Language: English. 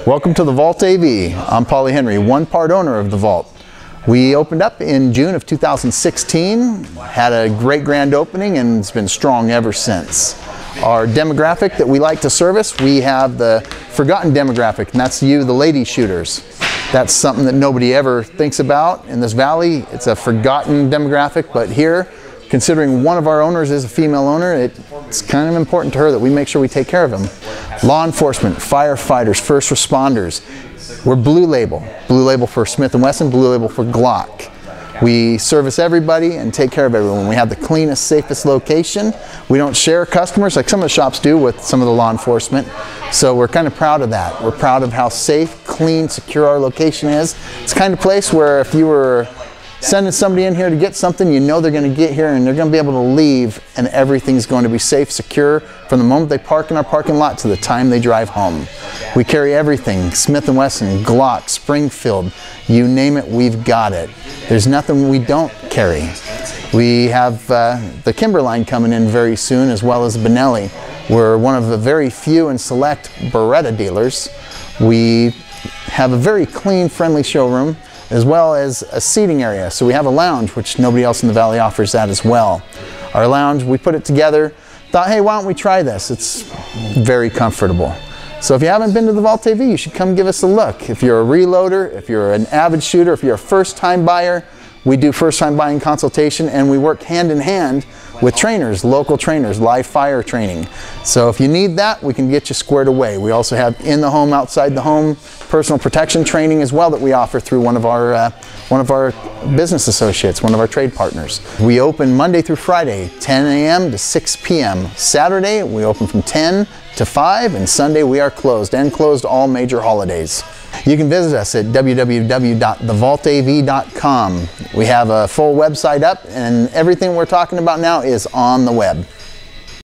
Welcome to the Vault AV. I'm Paulie Henry, one part owner of the Vault. We opened up in June of 2016, had a great grand opening, and it's been strong ever since. Our demographic that we like to service, we have the forgotten demographic, and that's you, the lady shooters. That's something that nobody ever thinks about in this valley. It's a forgotten demographic, but here, considering one of our owners is a female owner, it's kind of important to her that we make sure we take care of them. Law enforcement, firefighters, first responders. We're Blue Label for Smith & Wesson, Blue Label for Glock. We service everybody and take care of everyone. We have the cleanest, safest location. We don't share customers like some of the shops do with some of the law enforcement. So we're kind of proud of that. We're proud of how safe, clean, secure our location is. It's the kind of place where if you were sending somebody in here to get something, you know they're going to get here and they're going to be able to leave and everything's going to be safe, secure from the moment they park in our parking lot to the time they drive home. We carry everything, Smith & Wesson, Glock, Springfield, you name it, we've got it. There's nothing we don't carry. We have the Kimber line coming in very soon, as well as Benelli. We're one of the very few and select Beretta dealers. We have a very clean, friendly showroom, as well as a seating area. So we have a lounge, which nobody else in the valley offers that as well. Our lounge, we put it together, thought, hey, why don't we try this? It's very comfortable. So if you haven't been to the Vault AV, you should come give us a look. If you're a reloader, if you're an avid shooter, if you're a first-time buyer, we do first-time buying consultation, and we work hand in hand with trainers, local trainers, live fire training. So if you need that, we can get you squared away. We also have in the home, outside the home, personal protection training as well that we offer through one of our business associates, one of our trade partners. We open Monday through Friday, 10 a.m. to 6 p.m. Saturday, we open from 10 to 5, and Sunday we are closed, and closed all major holidays. You can visit us at www.thevaultav.com. We have a full website up, and everything we're talking about now is on the web.